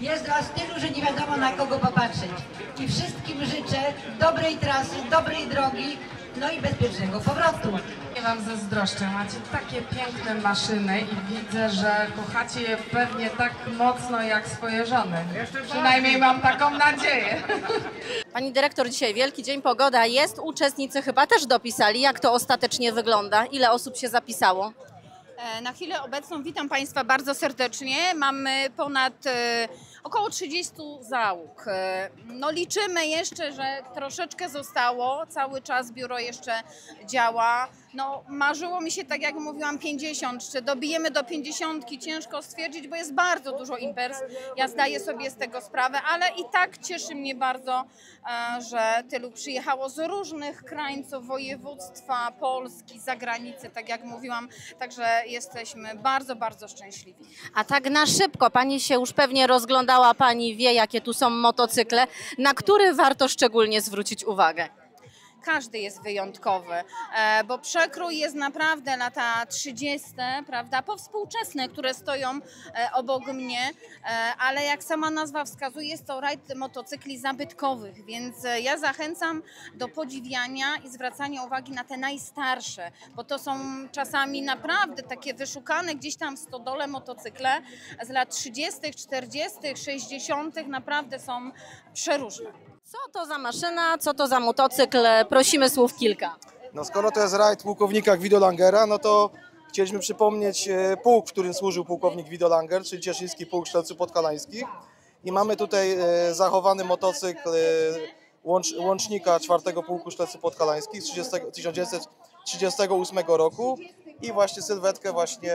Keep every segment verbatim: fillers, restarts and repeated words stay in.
Jest was tylu, że nie wiadomo na kogo popatrzeć. I wszystkim życzę dobrej trasy, dobrej drogi, no i bezpiecznego powrotu. Ja wam zazdroszczę, macie takie piękne maszyny i widzę, że kochacie je pewnie tak mocno jak swoje żony. Przynajmniej mam taką nadzieję. Pani dyrektor, dzisiaj wielki dzień, pogoda jest. Uczestnicy chyba też dopisali, jak to ostatecznie wygląda. Ile osób się zapisało? Na chwilę obecną witam Państwa bardzo serdecznie. Mamy ponad e, około trzydziestu załóg. E, no liczymy jeszcze, że troszeczkę zostało. Cały czas biuro jeszcze działa. No marzyło mi się, tak jak mówiłam, pięćdziesiąt. Czy dobijemy do pięćdziesiątki? Ciężko stwierdzić, bo jest bardzo dużo imprez. Ja zdaję sobie z tego sprawę, ale i tak cieszy mnie bardzo, e, że tylu przyjechało z różnych krańców województwa, Polski, zagranicy, tak jak mówiłam. Także jesteśmy bardzo, bardzo szczęśliwi. A tak na szybko, pani się już pewnie rozglądała, pani wie, jakie tu są motocykle. Na który warto szczególnie zwrócić uwagę? Każdy jest wyjątkowy, bo przekrój jest naprawdę lata trzydzieste, prawda, powspółczesne, które stoją obok mnie, ale jak sama nazwa wskazuje, jest to rajd motocykli zabytkowych, więc ja zachęcam do podziwiania i zwracania uwagi na te najstarsze, bo to są czasami naprawdę takie wyszukane gdzieś tam w stodole motocykle z lat trzydziestych, czterdziestych, sześćdziesiątych, naprawdę są przeróżne. Co to za maszyna, co to za motocykl? Prosimy słów kilka. No skoro to jest rajd pułkownika Gwido Langera, no to chcieliśmy przypomnieć pułk, w którym służył pułkownik Gwido Langer, czyli Cieszyński Pułk Strzelców Podhalańskich. I mamy tutaj zachowany motocykl łącz, łącznika czwartego Pułku Strzelców Podhalańskich z tysiąc dziewięćset trzydziestego ósmego roku i właśnie sylwetkę właśnie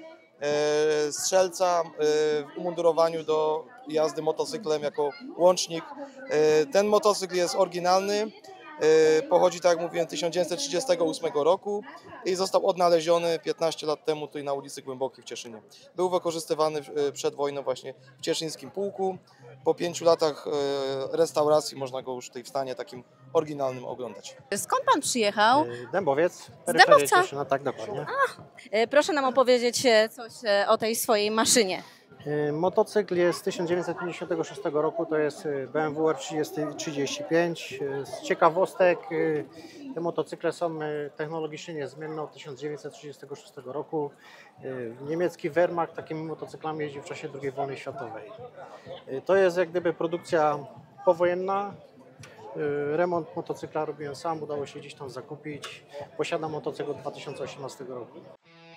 strzelca w umundurowaniu do jazdy motocyklem jako łącznik. Ten motocykl jest oryginalny, pochodzi, tak jak mówiłem, z tysiąc dziewięćset trzydziestego ósmego roku i został odnaleziony piętnaście lat temu tutaj na ulicy Głębokiej w Cieszynie. Był wykorzystywany przed wojną właśnie w cieszyńskim pułku. Po pięciu latach restauracji można go już tutaj w stanie takim oryginalnym oglądać. Skąd pan przyjechał? Dębowiec. Z Dębowca? Cieszyna, tak, dokładnie. A, proszę nam opowiedzieć coś o tej swojej maszynie. Motocykl jest z tysiąc dziewięćset pięćdziesiątego szóstego roku, to jest B M W R trzydzieści pięć. Z ciekawostek, te motocykle są technologicznie niezmienne od tysiąc dziewięćset trzydziestego szóstego roku. Niemiecki Wehrmacht takimi motocyklami jeździł w czasie drugiej wojny światowej. To jest jak gdyby produkcja powojenna. Remont motocykla robiłem sam, udało się gdzieś tam zakupić. Posiadam motocykl od dwa tysiące osiemnastego roku.